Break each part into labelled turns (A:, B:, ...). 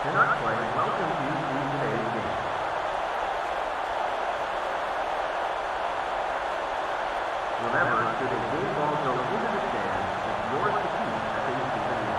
A: cannot play welcome you to today's game. Remember, should a game ball go into the stands, it's yours to keep as they see the game.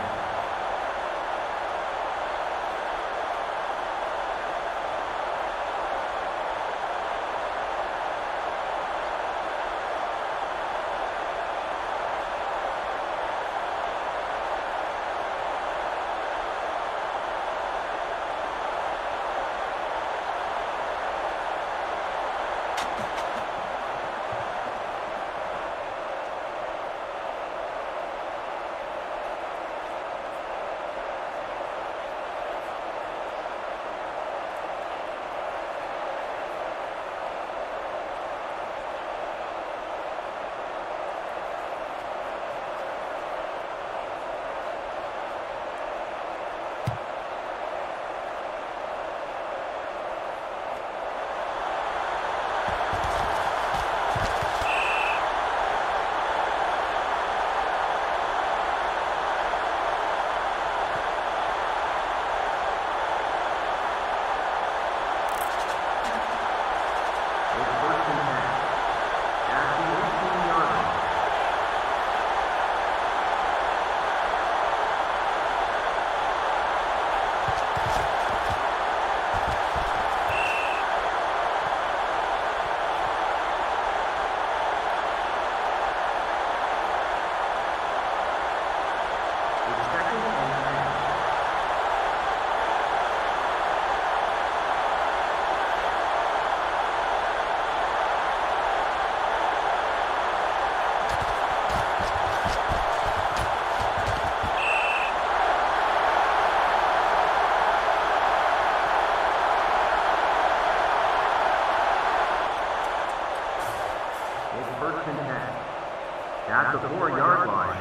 A: At the 4-yard line.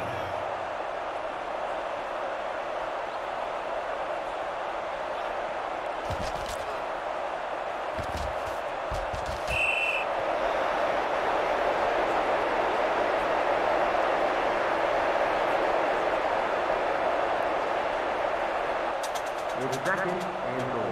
A: It's second and goal.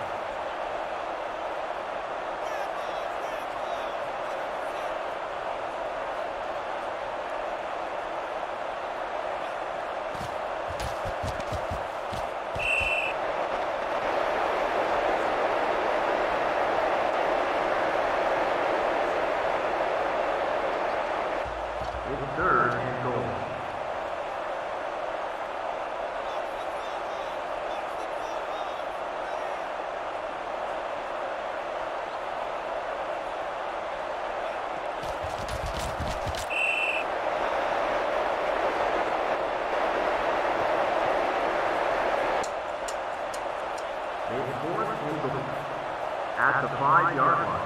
A: It's third and goal. It's fourth and goal. At the 5-yard line.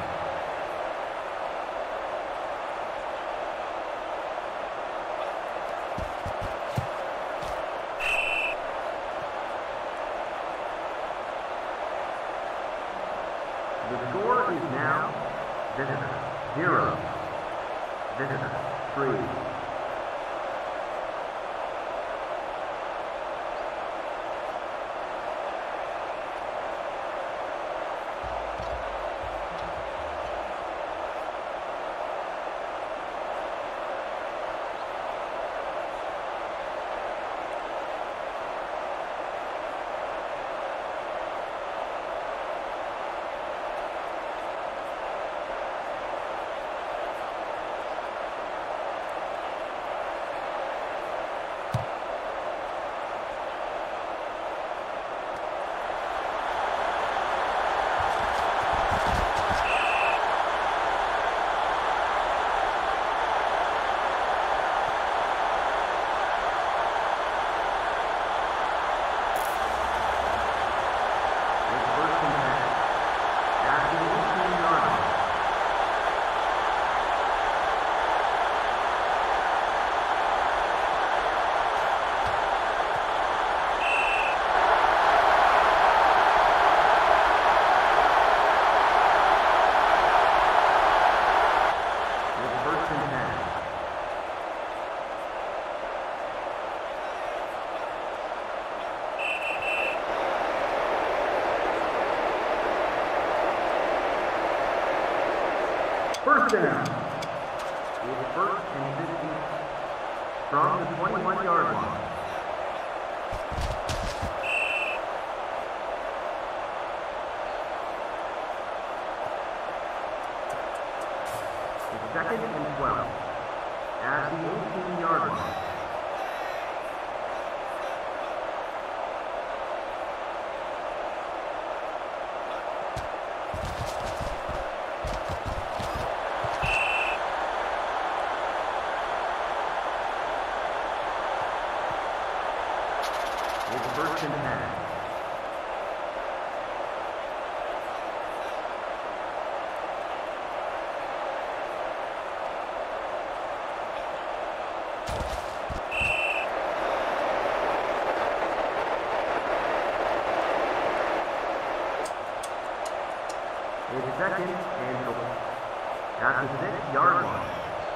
A: The score is now Visitor 0, Visitor 3. First down. It's first and 15 from the 21-yard line. It's second and 12 at the 18-yard line. First and 10. It's second and goal at the 6-yard line.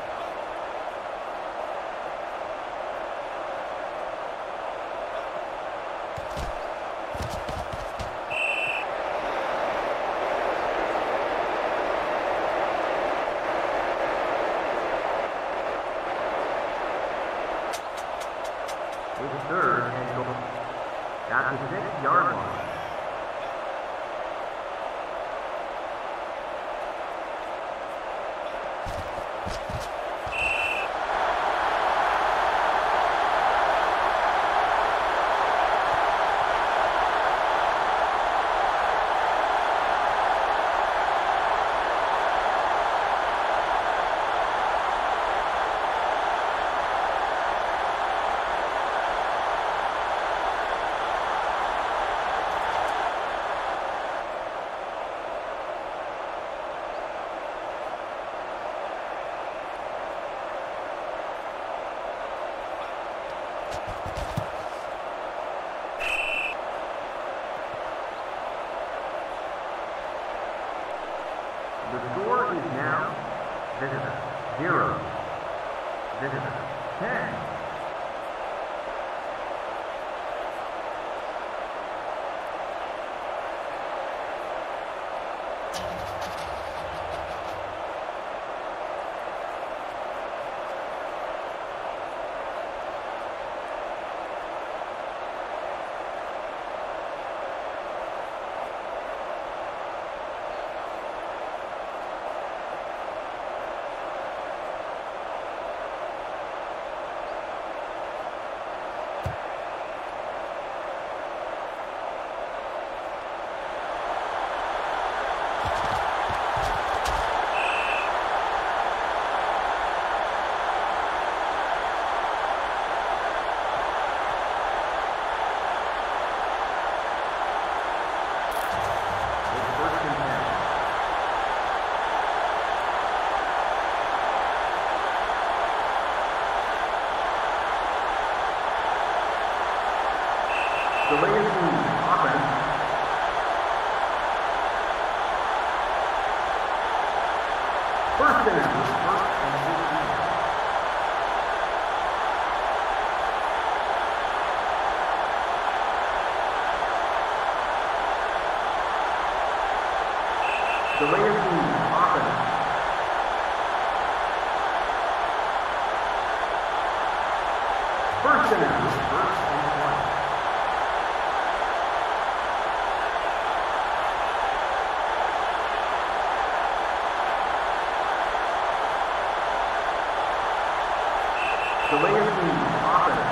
A: It's third and goal at the 6-yard line. The score is now Visitor 0, Visitor 10. The Lady offense. First down. First and 15. The Lady offense. First down. First and 20. The Layers offense.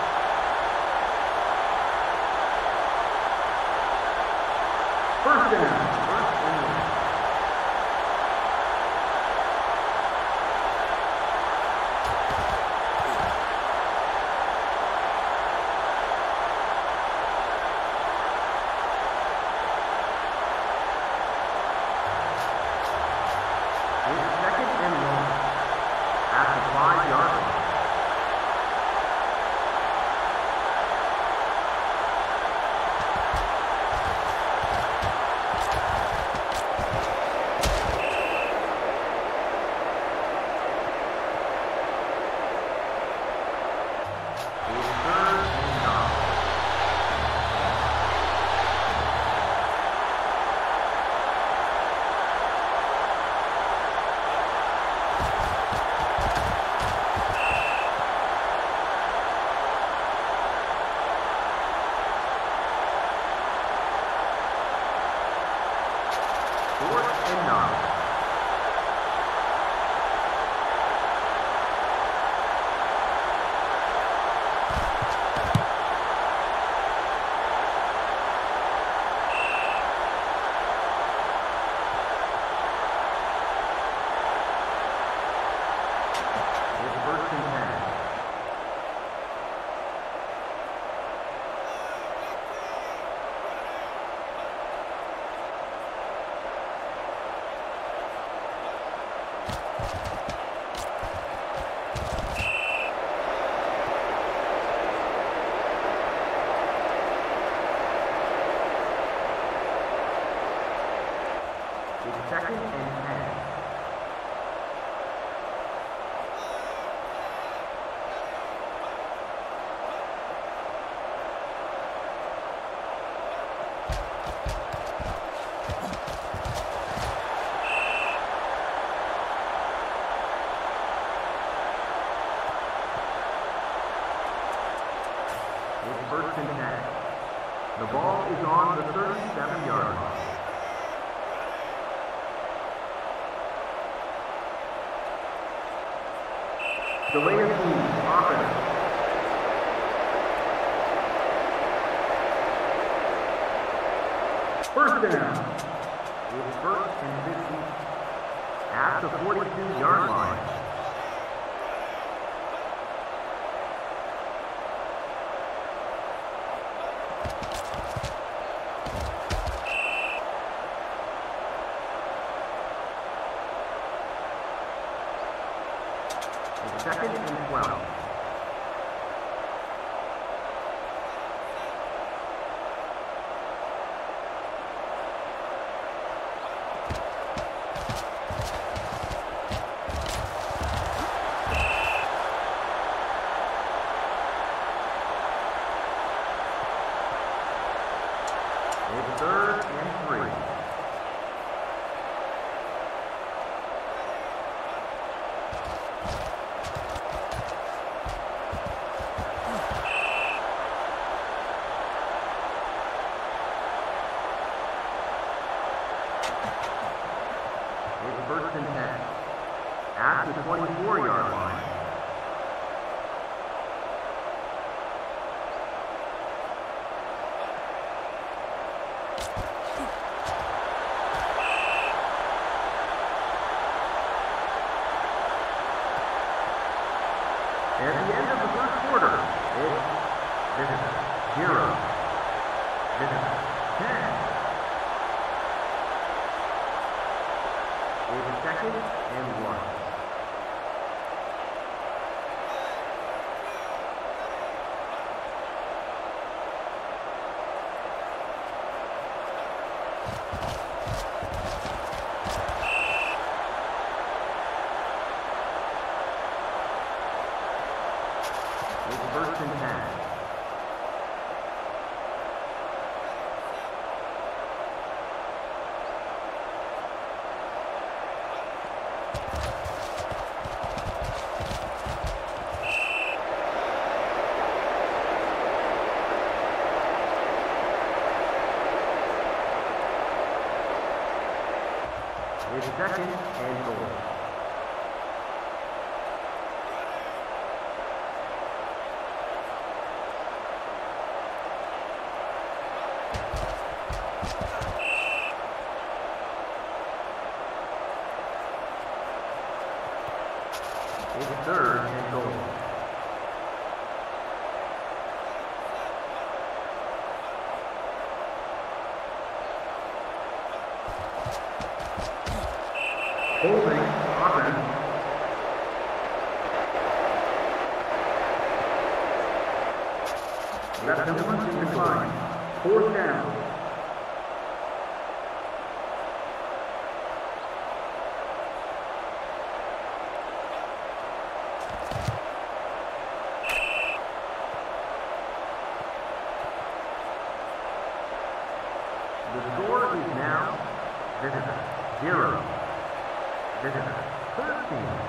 A: First down. First and 1. It's second and 1 at the 5-yard line. second and 10. It's first and 10. The ball is on the 37-yard line. Delay of game, offense. First down. It's first and 50 at the 42-yard line. Second and 12. It's third and 3. First and 10 at the 24-yard line. At the end of the first quarter, it's 0. 10. It's second and 1. It's first and 10. It's second and goal. It's third and goal. Holding, offense. Left number 2 decline. Fourth down. The score is now Visitor 0. Visitor 13.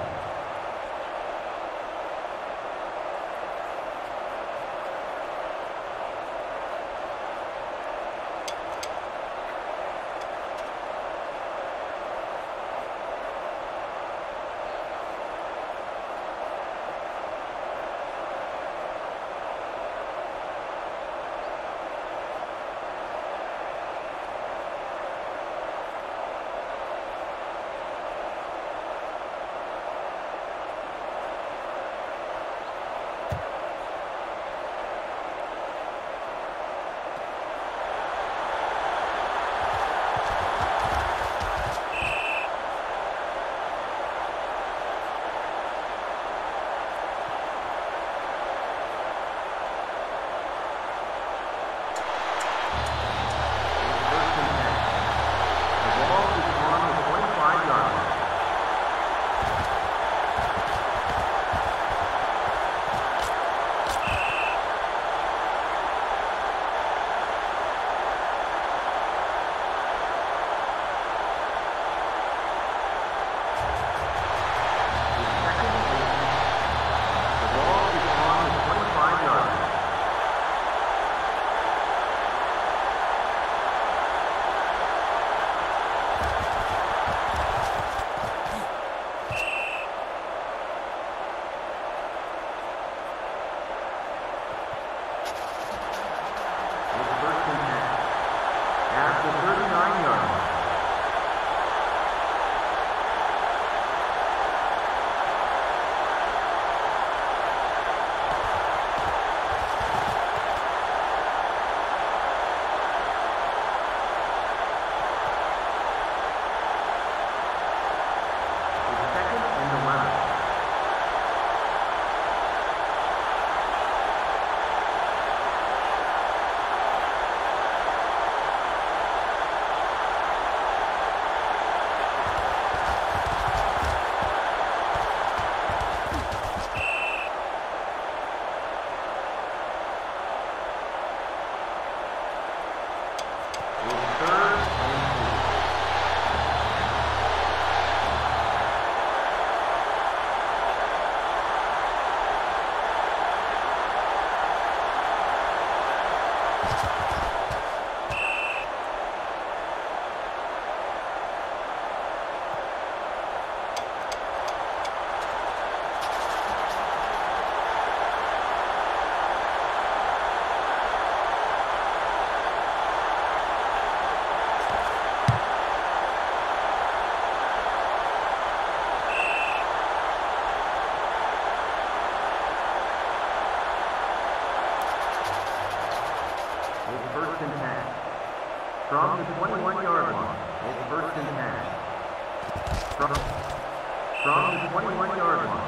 A: First and 10. From the 21-yard line, it's first and 10. From the 21-yard line.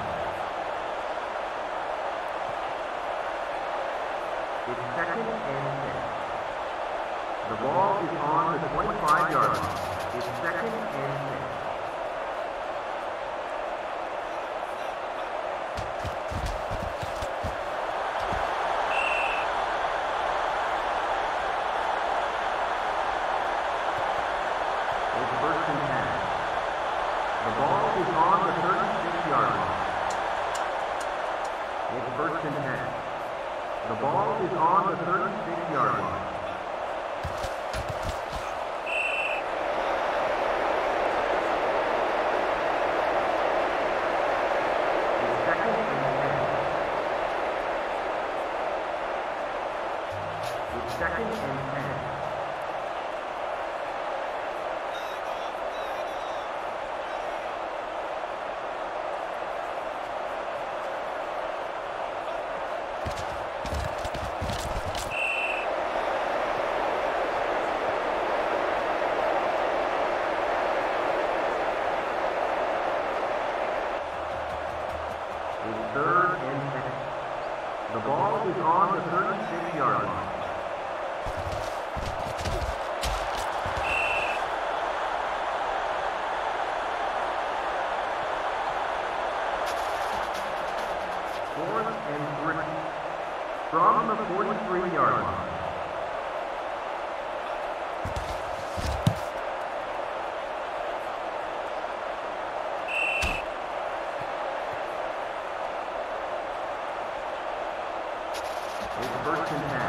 A: It's second and 6. The ball is on the 25-yard line. It's second and 6. First and 10. The ball is on the 36-yard line. It's second and 10. It's second and 10. Third and 10. The ball is on the 36-yard line. Fourth and 3. From the 43-yard line. It's first and 10.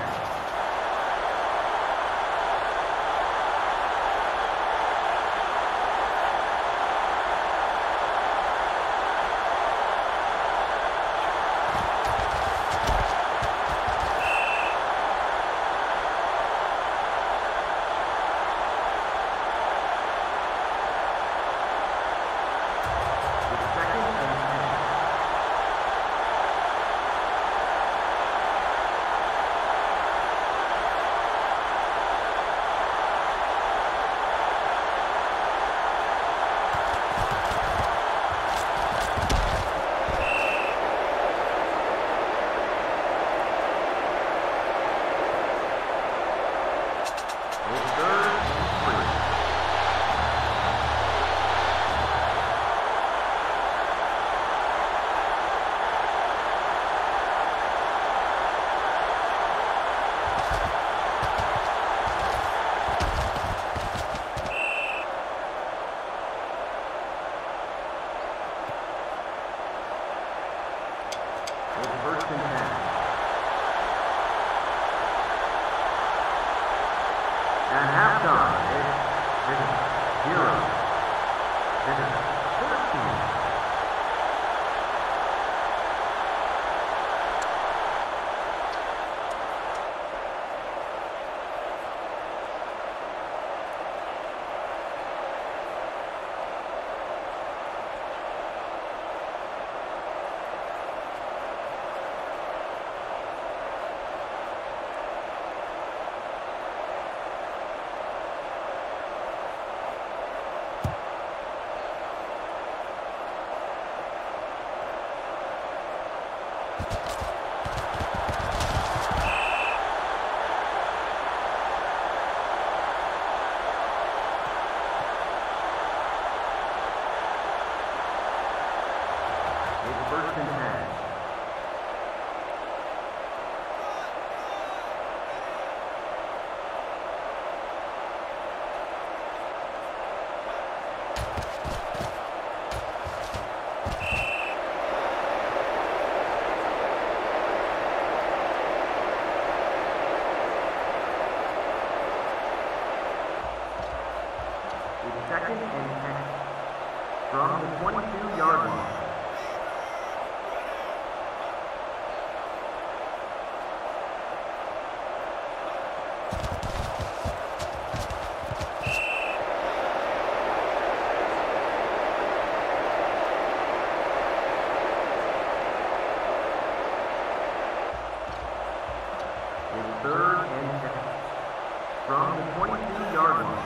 A: First and 10. At halftime, it's 0. It's 13. First and 10. second and 10 from the 22-yard line. Third and 10 from the 22-yard line.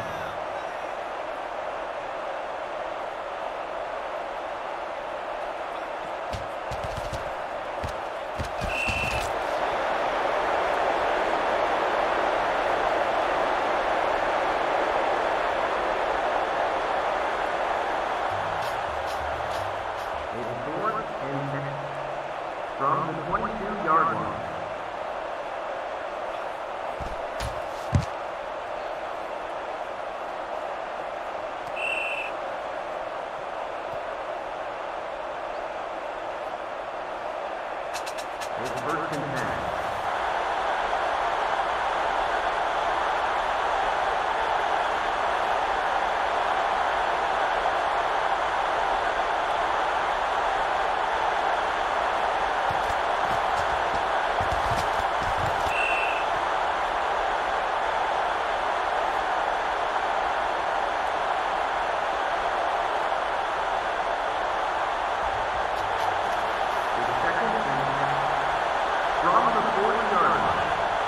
A: It's fourth and 10 from the 22-yard line. It's first and 10. From the 40-yard line.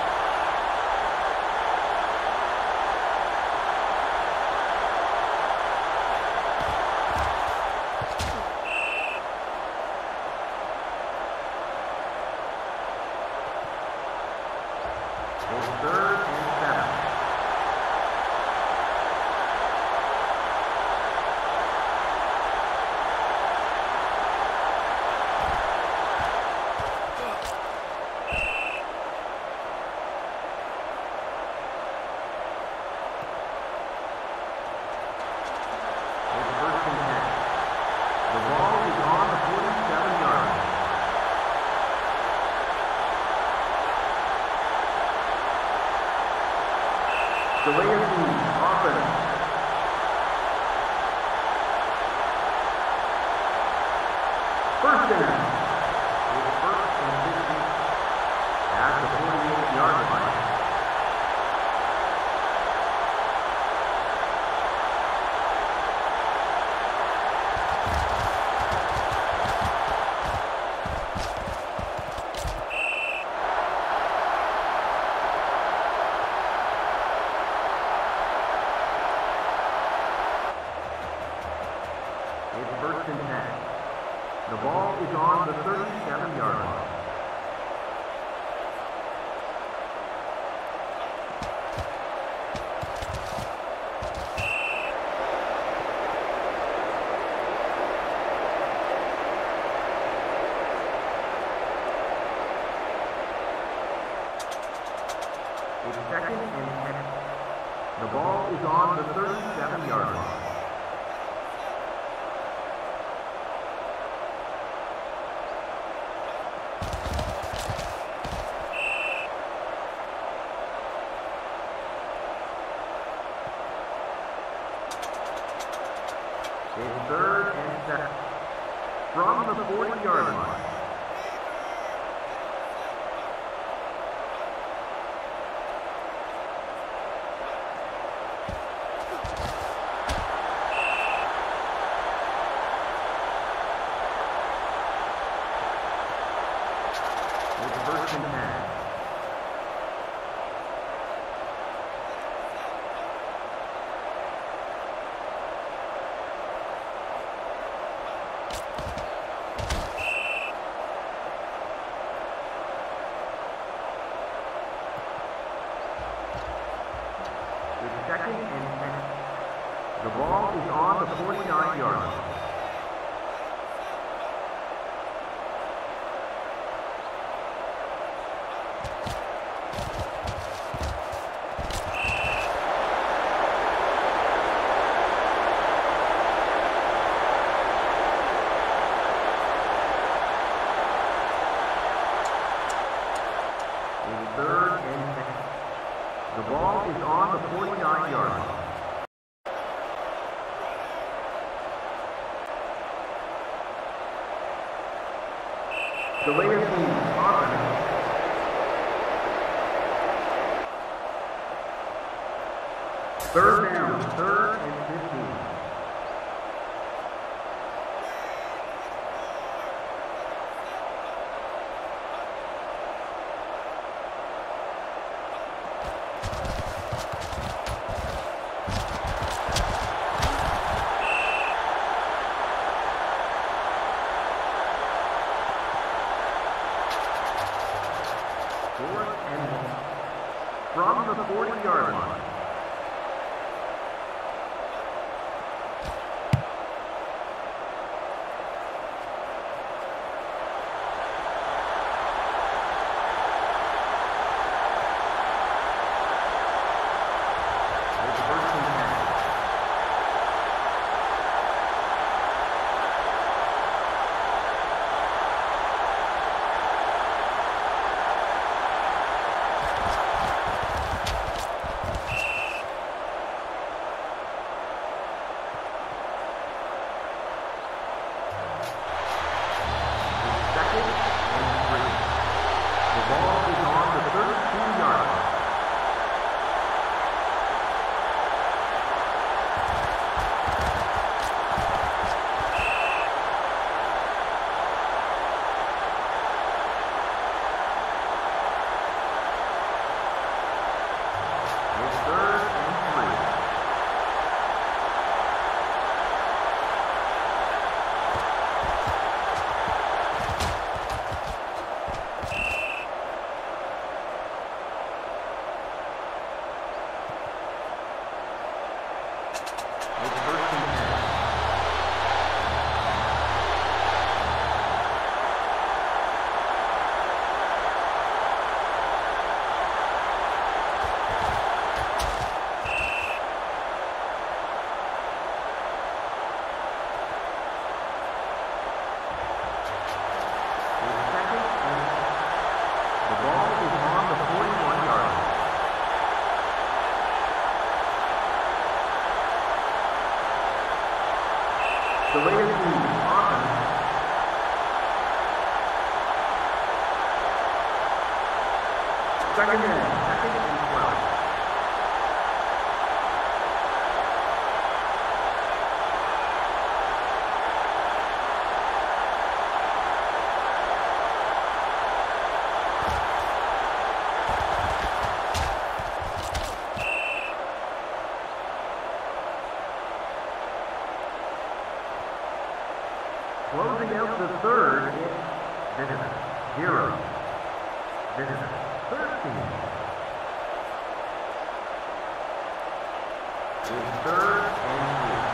A: It's third and 7. The ball is on the 47-yard line. Delay of game, offense. First down. It's first and 50 at the 48-yard line. It's first and 10. The ball is on the 37-yard line. It's second and 10. The ball is on the 37-yard line. It's third and 7 from the 40-yard line. It's first and 10. It's second and 10. The ball is on the 49-yard line. It's third and 10. The ball is on the 49-yard line. Delay of game, offense. Third down, 3rd and 15. From the 40-yard line. Delay of game, offense. Second and 12. Closing out the third, it's visitor 0, visitor 13. It's 3rd and 3.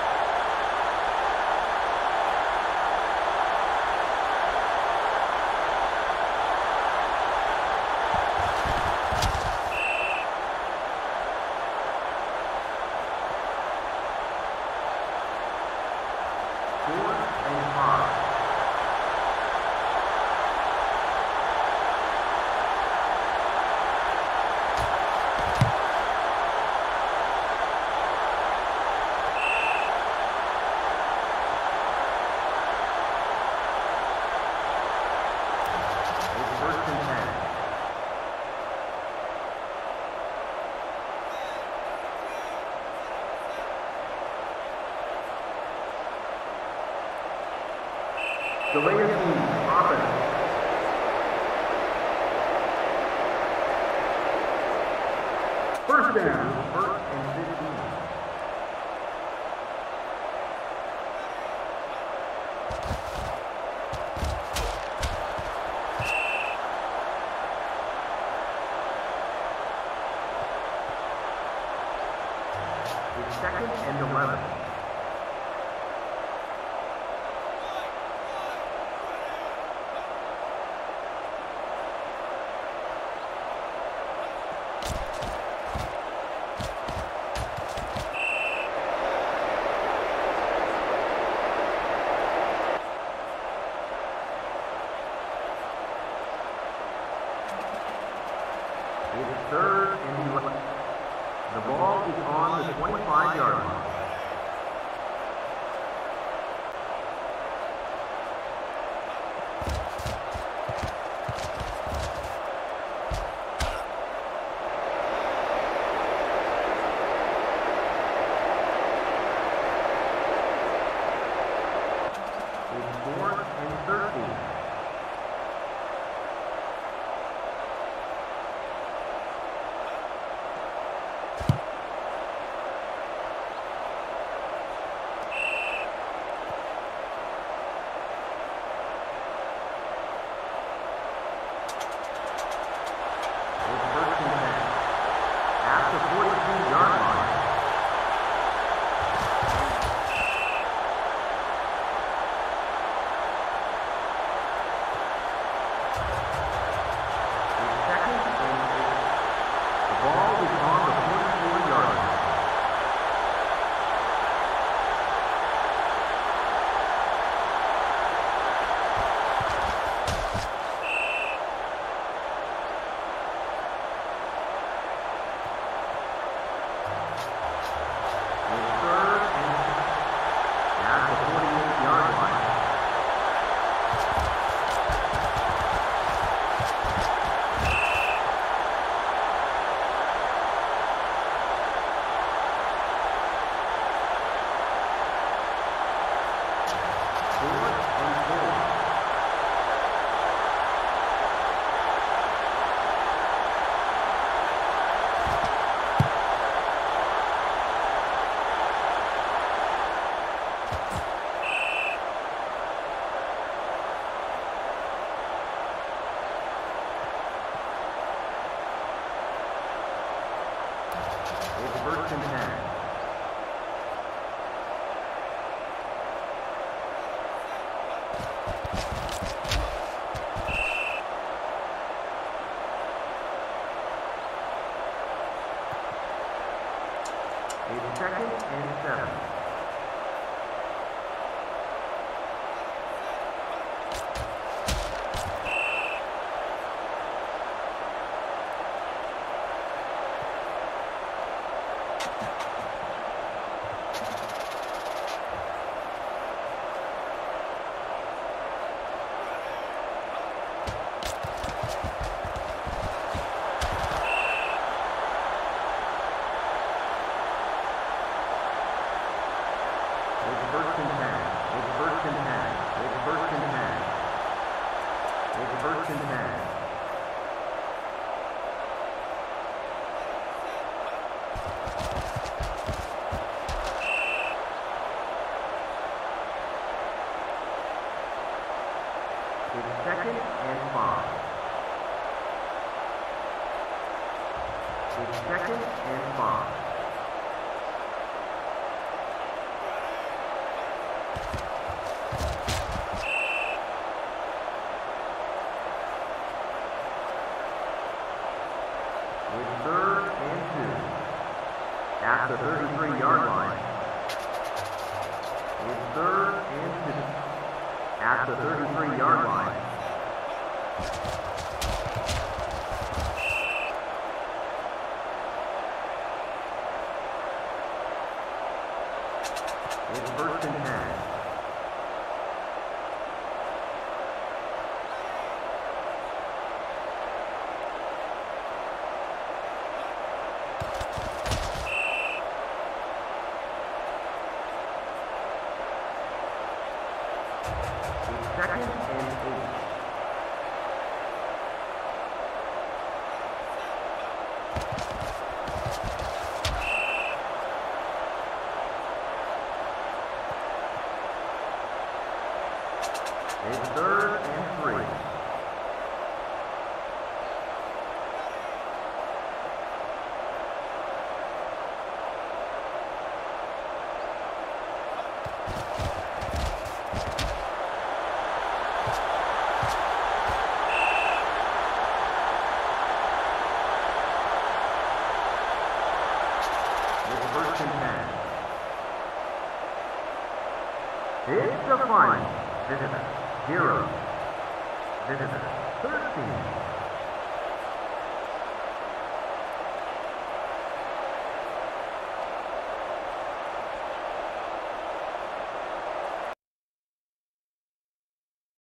A: Delay of game, offense. First down, 1st and 15. It's 2nd and 11. It's 3rd and 11. The ball is on the 25-yard line. 13. First and 10. It's second and 7. It's second and 5. It's second and 5. It's third and 2. At the 33-yard line. It's third and 2. At the 33-yard line. It's first and 10. Second and 8. It's third and 3. First and 10. It's the final. Visitor 0. Visitor 13.